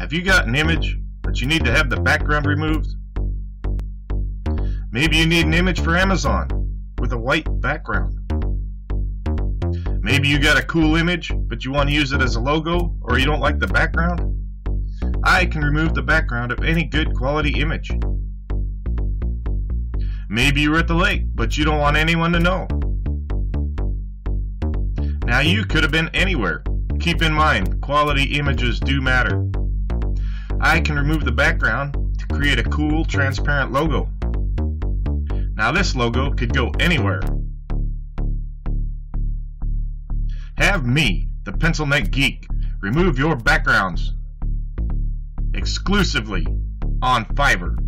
Have you got an image, but you need to have the background removed? Maybe you need an image for Amazon with a white background. Maybe you got a cool image, but you want to use it as a logo, or you don't like the background? I can remove the background of any good quality image. Maybe you're at the lake, but you don't want anyone to know. Now you could have been anywhere. Keep in mind, quality images do matter. I can remove the background to create a cool, transparent logo. Now this logo could go anywhere. Have me, the Pencil Neck Geek, remove your backgrounds exclusively on Fiverr.